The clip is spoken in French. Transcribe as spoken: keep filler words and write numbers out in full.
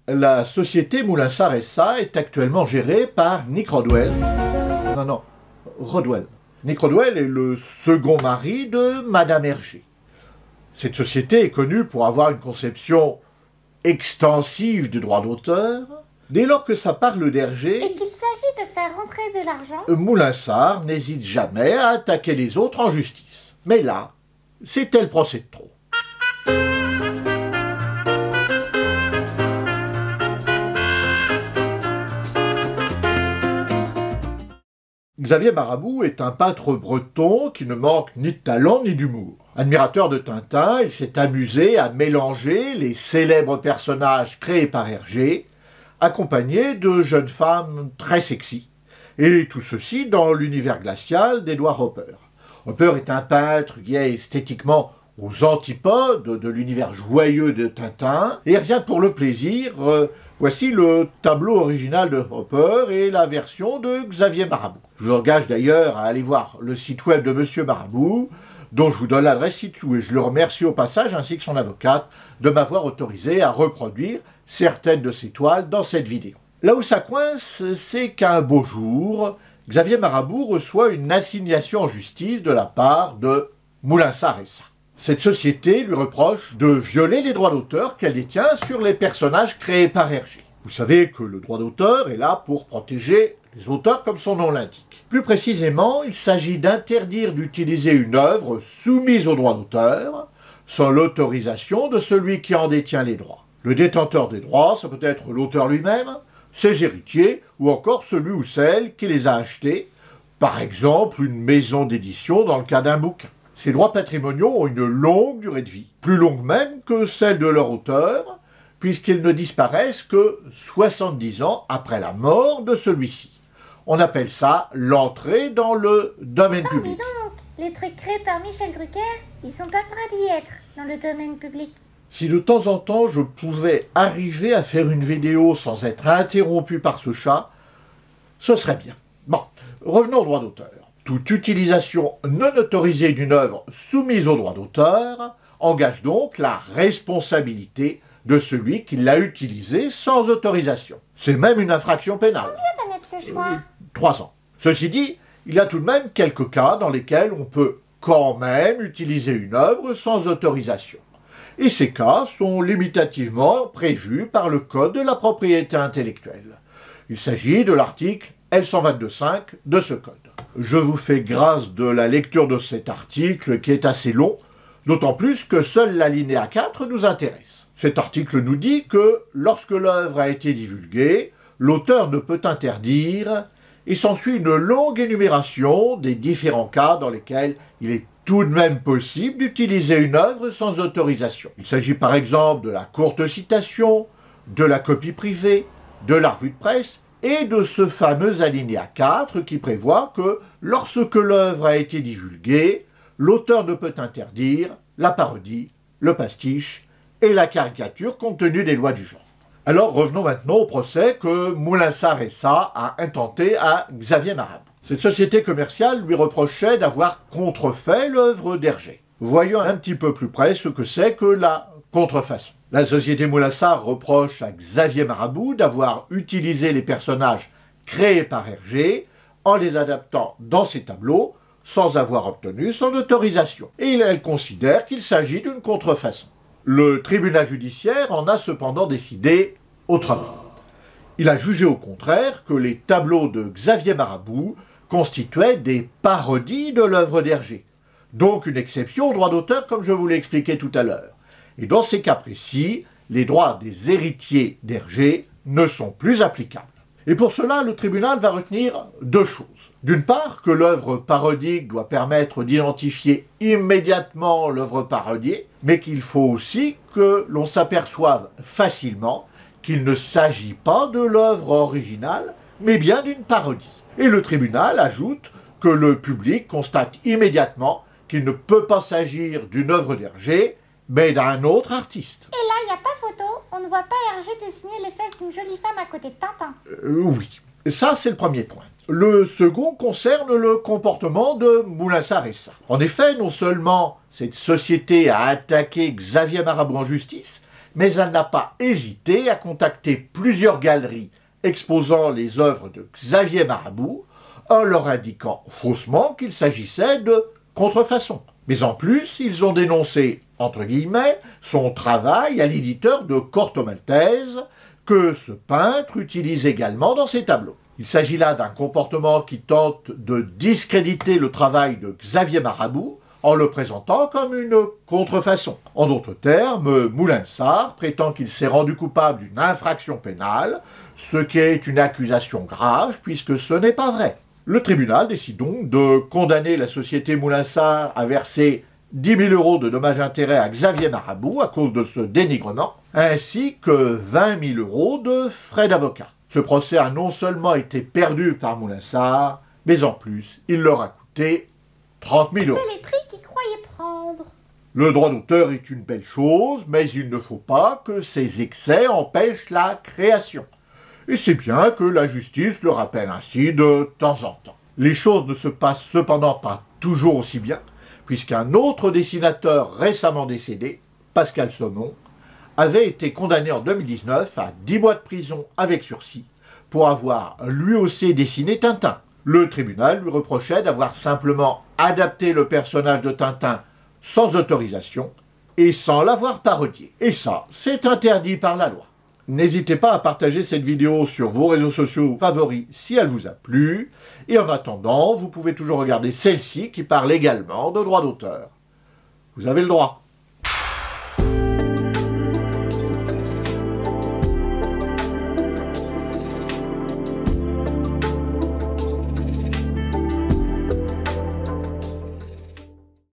La société Moulinsart S A est actuellement gérée par Nick Rodwell. Non, non, Rodwell. Nick Rodwell est le second mari de Madame Hergé. Cette société est connue pour avoir une conception extensive du droit d'auteur. Dès lors que ça parle d'Hergé, et qu'il s'agit de faire rentrer de l'argent, Moulinsart n'hésite jamais à attaquer les autres en justice. Mais là, c'était le procès de trop. Xavier Marabout est un peintre breton qui ne manque ni de talent ni d'humour. Admirateur de Tintin, il s'est amusé à mélanger les célèbres personnages créés par Hergé, accompagnés de jeunes femmes très sexy, et tout ceci dans l'univers glacial d'Edward Hopper. Hopper est un peintre qui est esthétiquement aux antipodes de l'univers joyeux de Tintin, et rien pour le plaisir, euh, voici le tableau original de Hopper et la version de Xavier Marabout. Je vous engage d'ailleurs à aller voir le site web de Monsieur Marabout, dont je vous donne l'adresse ci-dessous, et je le remercie au passage, ainsi que son avocate, de m'avoir autorisé à reproduire certaines de ses toiles dans cette vidéo. Là où ça coince, c'est qu'un beau jour, Xavier Marabout reçoit une assignation en justice de la part de Moulinsart S A. Cette société lui reproche de violer les droits d'auteur qu'elle détient sur les personnages créés par Hergé. Vous savez que le droit d'auteur est là pour protéger les auteurs comme son nom l'indique. Plus précisément, il s'agit d'interdire d'utiliser une œuvre soumise aux droits d'auteur sans l'autorisation de celui qui en détient les droits. Le détenteur des droits, ça peut être l'auteur lui-même, ses héritiers ou encore celui ou celle qui les a achetés, par exemple une maison d'édition dans le cas d'un bouquin. Ces droits patrimoniaux ont une longue durée de vie, plus longue même que celle de leur auteur, puisqu'ils ne disparaissent que soixante-dix ans après la mort de celui-ci. On appelle ça l'entrée dans le domaine oh, public. Dis donc, les trucs créés par Michel Drucker, ils sont pas prêts d'y être dans le domaine public. Si de temps en temps je pouvais arriver à faire une vidéo sans être interrompu par ce chat, ce serait bien. Bon, revenons au droit d'auteur. Toute utilisation non autorisée d'une œuvre soumise au droit d'auteur engage donc la responsabilité de celui qui l'a utilisée sans autorisation. C'est même une infraction pénale. Combien d'années de ce choix ? Euh, Trois ans. Ceci dit, il y a tout de même quelques cas dans lesquels on peut quand même utiliser une œuvre sans autorisation. Et ces cas sont limitativement prévus par le Code de la propriété intellectuelle. Il s'agit de l'article L cent vingt-deux cinq de ce code. Je vous fais grâce de la lecture de cet article qui est assez long, d'autant plus que seul l'alinéa quatre nous intéresse. Cet article nous dit que lorsque l'œuvre a été divulguée, l'auteur ne peut interdire, et s'ensuit une longue énumération des différents cas dans lesquels il est tout de même possible d'utiliser une œuvre sans autorisation. Il s'agit par exemple de la courte citation, de la copie privée, de la revue de presse, et de ce fameux alinéa quatre qui prévoit que lorsque l'œuvre a été divulguée, l'auteur ne peut interdire la parodie, le pastiche et la caricature compte tenu des lois du genre. Alors revenons maintenant au procès que Moulinsart S A a intenté à Xavier Marabout. Cette société commerciale lui reprochait d'avoir contrefait l'œuvre d'Hergé. Voyons un petit peu plus près ce que c'est que la contrefaçon. La société Moulinsart reproche à Xavier Marabout d'avoir utilisé les personnages créés par Hergé en les adaptant dans ses tableaux sans avoir obtenu son autorisation. Et elle considère qu'il s'agit d'une contrefaçon. Le tribunal judiciaire en a cependant décidé autrement. Il a jugé au contraire que les tableaux de Xavier Marabout constituaient des parodies de l'œuvre d'Hergé, donc une exception au droit d'auteur comme je vous l'ai expliqué tout à l'heure. Et dans ces cas précis, les droits des héritiers d'Hergé ne sont plus applicables. Et pour cela, le tribunal va retenir deux choses. D'une part, que l'œuvre parodique doit permettre d'identifier immédiatement l'œuvre parodiée, mais qu'il faut aussi que l'on s'aperçoive facilement qu'il ne s'agit pas de l'œuvre originale, mais bien d'une parodie. Et le tribunal ajoute que le public constate immédiatement qu'il ne peut pas s'agir d'une œuvre d'Hergé, mais d'un autre artiste. Et là, il n'y a pas photo, on ne voit pas Hergé dessiner les fesses d'une jolie femme à côté de Tintin. Euh, oui, ça c'est le premier point. Le second concerne le comportement de Moulinsart S A. En effet, non seulement cette société a attaqué Xavier Marabout en justice, mais elle n'a pas hésité à contacter plusieurs galeries exposant les œuvres de Xavier Marabout, en leur indiquant faussement qu'il s'agissait de contrefaçon. Mais en plus, ils ont dénoncé, entre guillemets, son travail à l'éditeur de Corto Maltese, que ce peintre utilise également dans ses tableaux. Il s'agit là d'un comportement qui tente de discréditer le travail de Xavier Marabout en le présentant comme une contrefaçon. En d'autres termes, Moulinsart prétend qu'il s'est rendu coupable d'une infraction pénale, ce qui est une accusation grave puisque ce n'est pas vrai. Le tribunal décide donc de condamner la société Moulinsart à verser dix mille euros de dommages-intérêts à Xavier Marabout à cause de ce dénigrement, ainsi que vingt mille euros de frais d'avocat. Ce procès a non seulement été perdu par Moulinsart, mais en plus, il leur a coûté trente mille euros. C'est les prix qu'ils croyaient prendre. Le droit d'auteur est une belle chose, mais il ne faut pas que ses excès empêchent la création. Et c'est bien que la justice le rappelle ainsi de temps en temps. Les choses ne se passent cependant pas toujours aussi bien, puisqu'un autre dessinateur récemment décédé, Pascal Saumon, avait été condamné en deux mille dix-neuf à dix mois de prison avec sursis pour avoir lui aussi dessiné Tintin. Le tribunal lui reprochait d'avoir simplement adapté le personnage de Tintin sans autorisation et sans l'avoir parodié. Et ça, c'est interdit par la loi. N'hésitez pas à partager cette vidéo sur vos réseaux sociaux favoris si elle vous a plu. Et en attendant, vous pouvez toujours regarder celle-ci qui parle également de droit d'auteur. Vous avez le droit.